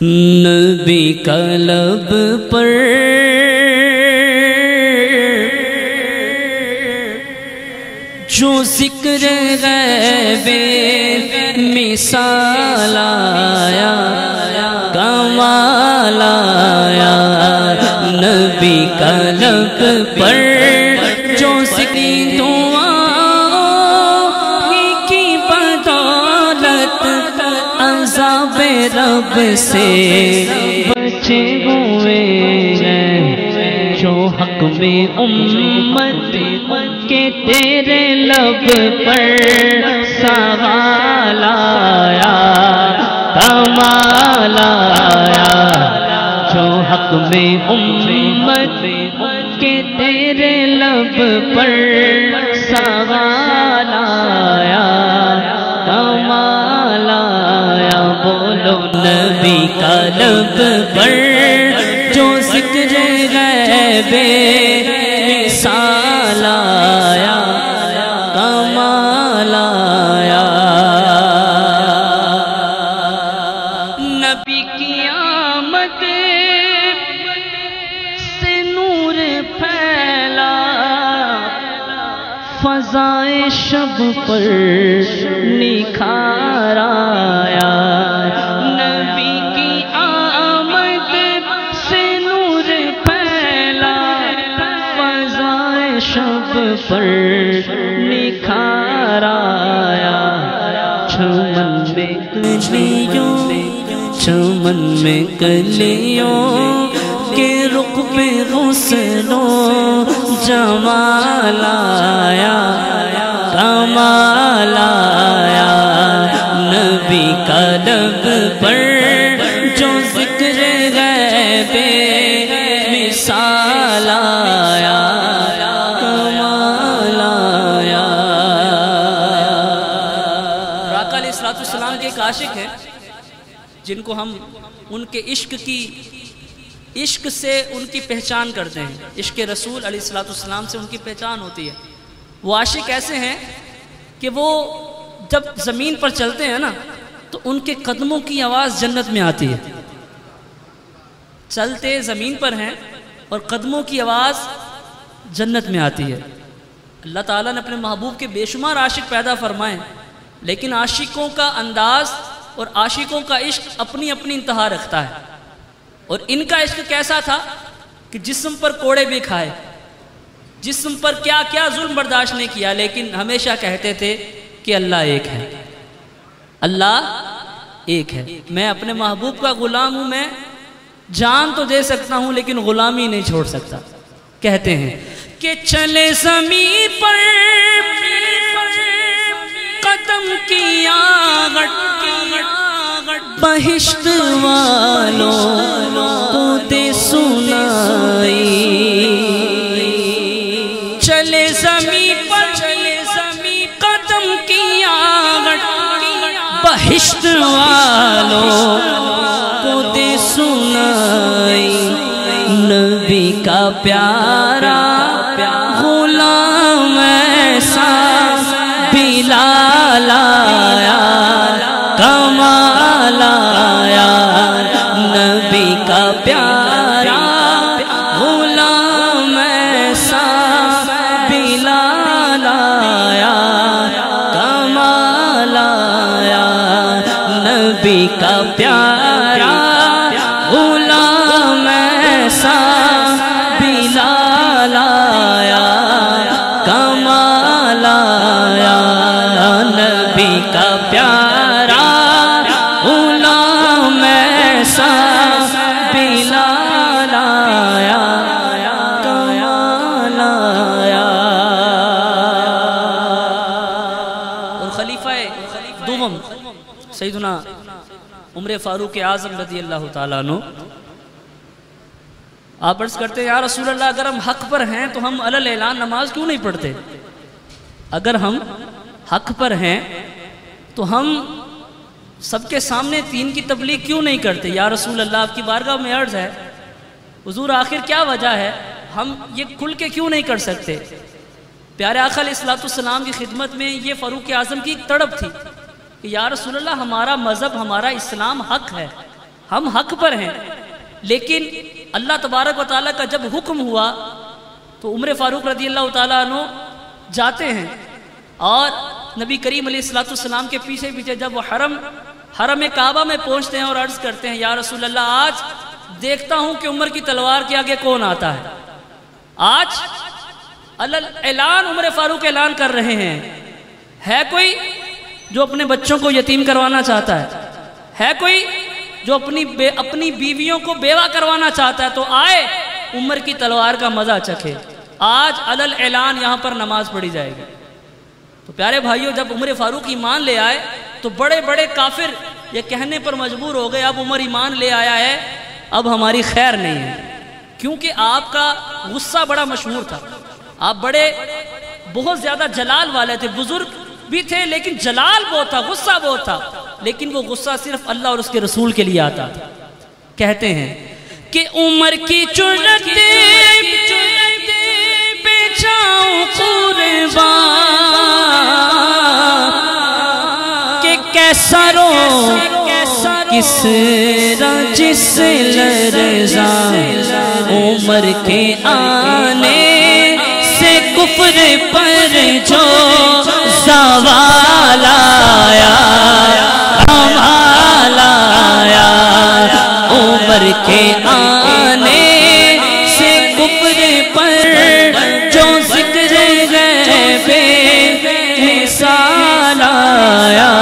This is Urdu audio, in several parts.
نبی کا لب پر جو ذکر غیب مثال آیا کمال آیا، نبی کا لب پر جو ذکر کی بدولت عذاب رب سے بچے ہوئے ہیں، جو حق میں امت کے تیرے لب پر سوال آیا کمال آیا، جو حق میں امت کے تیرے لب پر سوال آیا کمال آیا، بولو نبی کا لب پر جو ذکر غیب مثال آیا کمال آیا، نبی کی آمد سے نور پھیلا، فضائے شب پر نکھار آیا، نبی کی آمد سے نور پھیلا، فضائے شب پر نکھار آیا، چمن میں کلیوں چمن میں کلیوں کے رخ پہ حسن و جمال آیا کمال آیا، نبی کا لب پر جو ذکر غیب مثال آیا کمال آیا۔ آقا علیہ السلام کے ایک عاشق ہیں جن کو ہم ان کے عشق سے ان کی پہچان کرتے ہیں، عشق رسول علیہ السلام سے ان کی پہچان ہوتی ہے۔ وہ عاشق ایسے ہیں کہ وہ جب زمین پر چلتے ہیں نا تو ان کے قدموں کی آواز جنت میں آتی ہے، چلتے زمین پر ہیں اور قدموں کی آواز جنت میں آتی ہے۔ اللہ تعالیٰ نے اپنے محبوب کے بے شمار عاشق پیدا فرمائے، لیکن عاشقوں کا انداز اور عاشقوں کا عشق اپنی اپنی انتہا رکھتا ہے، اور ان کا عشق کیسا تھا کہ جسم پر کوڑے بھی کھائے، جسم پر کیا کیا ظلم برداشت نہیں کیا، لیکن ہمیشہ کہتے تھے کہ اللہ ایک ہے، اللہ ایک ہے، میں اپنے محبوب کا غلام ہوں، میں جان تو دے سکتا ہوں لیکن غلامی نہیں چھوڑ سکتا۔ کہتے ہیں کہ چلے زمین پر قدم کی آغٹ بہشت والوں کو دے سنائی، چلے زمین پر قدم کی آغٹ بہشت والوں کو دے سنائی، نبی کا پیارا غلام ایسا بلال آیا کمال آیا، نبی کا پیارا غلام ایسا بلال آیا کمال آیا، نبی کا پیارا غلام ایسا بلال آیا کمال آیا، نبی کا پیارا غلام ایسا بلال آیا کمال آیا۔ اور خلیفہ دوم سیدنا عمر فاروق اعظم رضی اللہ تعالیٰ عنہ آپ عرض کرتے ہیں یا رسول اللہ اگر ہم حق پر ہیں تو ہم علی الاعلان نماز کیوں نہیں پڑھتے؟ اگر ہم حق پر ہیں تو ہم سب کے سامنے دین کی تبلیغ کیوں نہیں کرتے؟ یا رسول اللہ آپ کی بارگاہ میں عرض ہے حضور آخر کیا وجہ ہے، ہم یہ کھل کے کیوں نہیں کر سکتے؟ پیارے آقا علیہ السلام کی خدمت میں یہ فاروق اعظم کی ایک تڑپ تھی کہ یا رسول اللہ ہمارا مذہب ہمارا اسلام حق ہے، ہم حق پر ہیں، لیکن اللہ تبارک و تعالیٰ کا جب حکم ہوا تو عمر فاروق رضی اللہ تعالیٰ عنہ جاتے ہیں اور نبی کریم علیہ السلام کے پیچھے پیچھے جب وہ حرم کعبہ میں پہنچتے ہیں اور عرض کرتے ہیں یا رسول اللہ آج دیکھتا ہوں کہ عمر کی تلوار کے آگے کون آتا ہے۔ آج اعلان عمر فاروق اعلان کر رہے ہیں، ہے کوئی جو اپنے بچوں کو یتیم کروانا چاہتا ہے کوئی جو اپنی بیویوں کو بیوہ کروانا چاہتا ہے تو آئے عمر کی تلوار کا مزہ چکھے۔ آج اعلان یہاں پر نماز پڑھی جائے گی۔ تو پیارے بھائیوں، جب عمر فاروق ایمان لے آئے تو بڑے بڑے کافر یہ کہنے پر مجبور ہو گئے اب عمر ایمان لے آیا ہے، اب ہماری خیر نہیں ہے، کیونکہ آپ کا غصہ بڑا مشہور تھا، آپ بہت زیادہ جلال والے تھے، بزرگ بھی تھے لیکن جلال بہت تھا، غصہ بہت تھا، لیکن وہ غصہ صرف اللہ اور اس کے رسول کے لیے آتا تھا۔ کہتے ہیں کہ عمر کی چڑھتے پہ جاؤں قربان، کہ کیسا رو کس رجس لرزاں، عمر کے آنے سے کفر پر جو زوال آیا، کمال آیا، عمر کے آنے سے کفر پر جو ذکر غیب مثال آیا،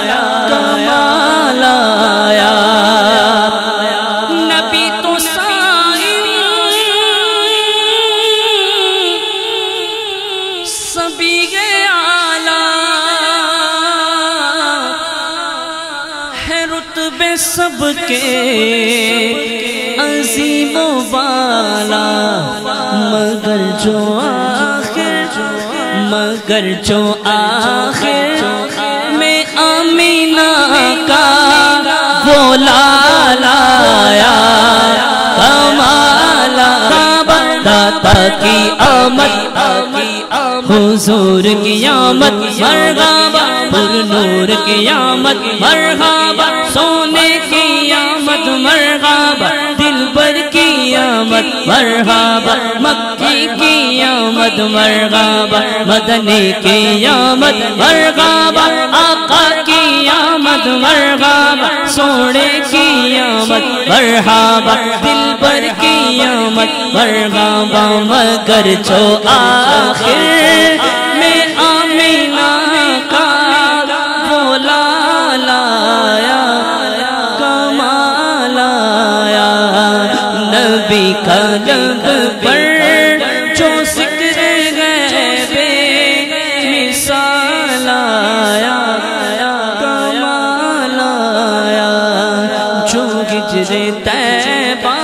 کمال آیا۔ نبی تو سبھی رتبے سب کے عظیم و بالا، مگر جو آخر میں آمینہ کا وہ لال آیا، کمال داتا کی آمد، حضور کی آمد مرحبا، پر نور کی آمد مرحبا، سونے کی آمد مرحبا، دلبر کی آمد مرحبا، مکی کی آمد مرحبا، مدنی کی آمد مرحبا، آقا کی آمد مرحبا، سونے کی آمد مرحبا، دلبر کی آمد مرحبا، مگر جو آخر میں آمینہ کا وہ لال آیا، کمال آیا، نبی کا لب پر جو ذکر غیب مثال آیا، کمال آیا، جو ہجر طیبہ